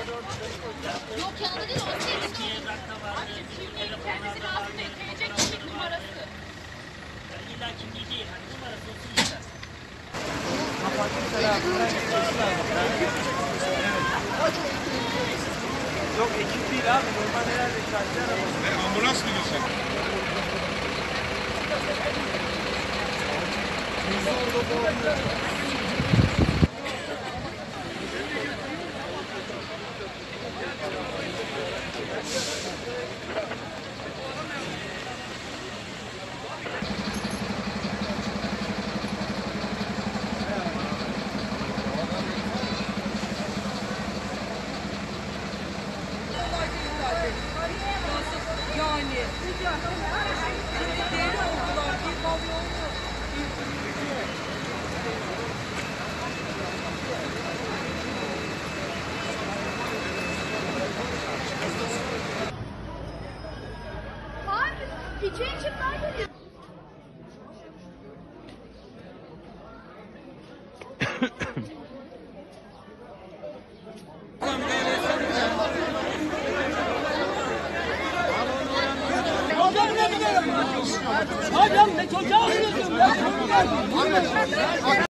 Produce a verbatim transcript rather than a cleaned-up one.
Yok yanında değil, o senin. Abicim kimliği kendisi rahatsız etmeyecek kimlik numarası. İlla kimliği değil, hani numarası olsun yeter. Yok ekip değil abi, normal herhalde şartlı arabası. Ne, ambulans mı gitsin? Yani deli oldular, bir pavyonlu. Hayır, içeri çıklar geliyor. Hocam ne çocuğa vuruyorsun ya?